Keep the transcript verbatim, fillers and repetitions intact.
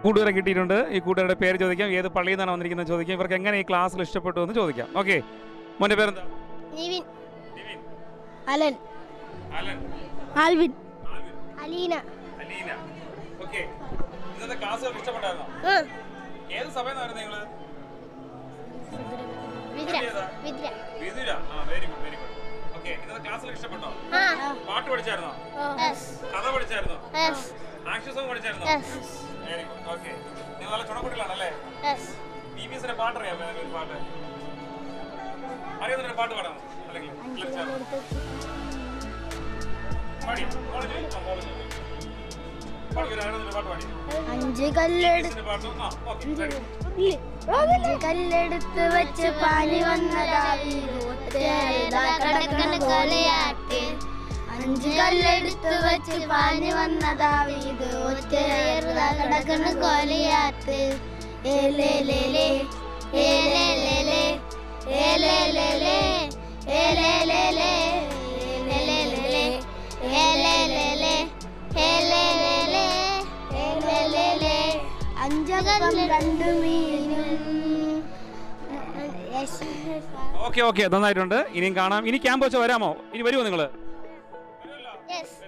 കൂട്ടുകാരെ കിട്ടിയിട്ടുണ്ട്. ഈ കൂട്ടുകാരുടെ പേര് ചോദിക്കാം, ഏത് പള്ളിയിൽ നിന്നാണ് വന്നിരിക്കുന്നത് ചോദിക്കാം, ഇവർക്ക് എങ്ങനെ ഈ ക്ലാസ്സിൽ ഇഷ്ടപ്പെട്ടു എന്ന് ചോദിക്കാം. ഓക്കെ, മോൻ്റെ പേരെന്താ? Nivin. Alan. Alan. Alvin. Aleena. Aleena. Okay, ഇന്നത്തെ ക്ലാസ് ഇഷ്ടപ്പെട്ടായിരുന്നോ? ഏത് സഭയെന്നായിരുന്നു നിങ്ങൾ? വിദ്ര. വിദ്ര. വിദ്ര. ആ, very good, very good. Okay, ഇന്നത്തെ ക്ലാസ്സിൽ ഇഷ്ടപ്പെട്ടോ? പാട്ട് പഠിച്ചായിരുന്നോ? കഥ പഠിച്ചായിരുന്നോ? ആക്ഷൻ സോങ് പഠിച്ചായിരുന്നോ? Very good. ഓക്കെ, നിങ്ങൾ നല്ല ചുണക്കുട്ടികളാണല്ലേ? ബി ബി എസിന്റെ പാട്ട് അറിയാമോ? ഒരു പാട്ട് അറിയാവുന്ന പാട്ട് പാടാമോ? അല്ലെങ്കിൽ അഞ്ച് കല്ലെടുത്ത് അഞ്ച് കല്ലെടുത്ത് വെച്ച് പാനി വന്നതാവിടക്കണ കൊലയാട്ട്. അഞ്ച് കല്ലെടുത്ത് വെച്ച് പാനി വന്നതാവിത് ഒറ്റ കൊലയാട്ട്. ഏലേലേലേ ഏലേലേലേ ഏലേലേലേ ഏലേലേലേ ഏലേലേലേ ഏലേലേലേ ഏലേലേലേ ഏലേലേലേ അഞ്ചകം രണ്ട് മീനും. ഓക്കെ ഓക്കെ, നന്നായിട്ടുണ്ട്. ഇനിയും കാണാം. ഇനി ക്യാമ്പ് വെച്ച് വരാമോ? ഇനി വരുമോ നിങ്ങൾ?